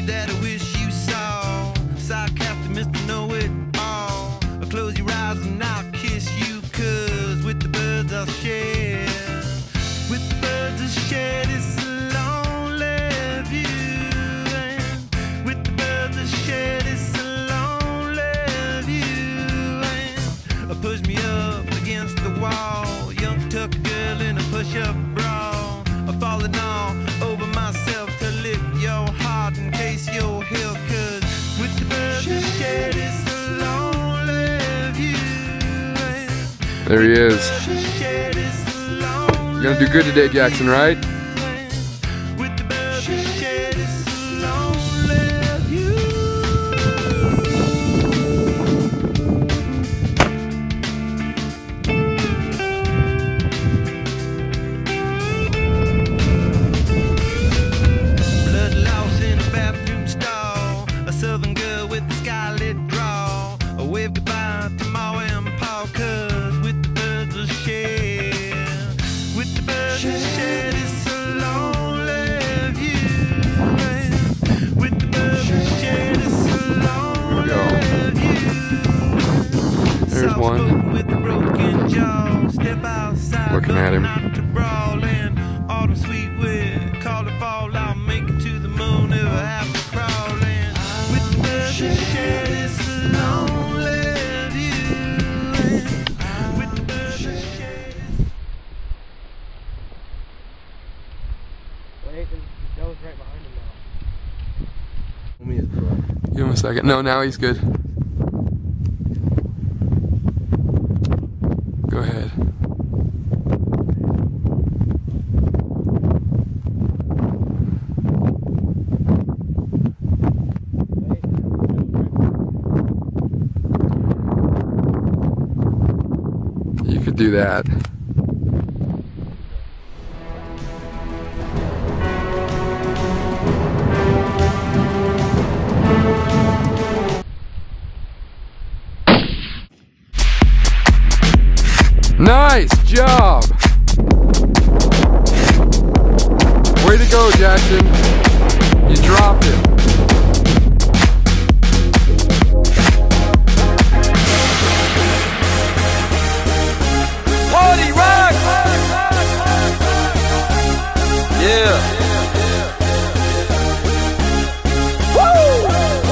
that I wish you saw. Sarcastic Mr. Know-It-All. Close your eyes and I'll kiss you, 'cause with the birds I'll share. With the birds I'll share this lonely view. And with the birds I'll share this lonely view. And push me up against the wall. Young tuck girl in a push-up bra. Falling all over myself to lift your heart in case you're here. 'Cause with the birds I'll share this lonely view. There he is. You're gonna do good today, Jackson, right? Southern girl with the skylit draw. A wave goodbye to Ma and Pa, 'cause with the birds I'll share. With the birds I'll share this lonely view. With the birds I'll share this lonely view. There's one. With the broken jaw. Step outside, looking at him. not to brawl. And autumn sweet wind, call it fall. I'll make it to the moon if I have to crawl. Wait, Joe's right behind him now. Give him a second. No, now he's good. Go ahead. You could do that. Nice job! Way to go, Jackson. You dropped it. Party rock! Yeah. Woo!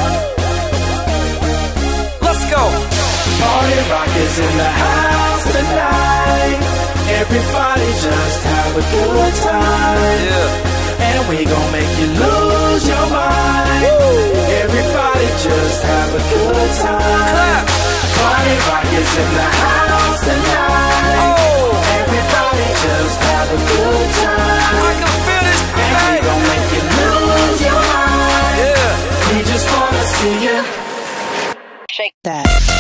Let's go. Party rock is in the house tonight. Everybody just have a good time. Yeah. And we gon' make you lose your mind. Woo! Everybody just have a good time. Clap. Party rock is in the house tonight. Oh. Everybody just have a good time. I can feel this And we tonight. gon' make you lose your mind. Yeah. We just wanna see you Shake that.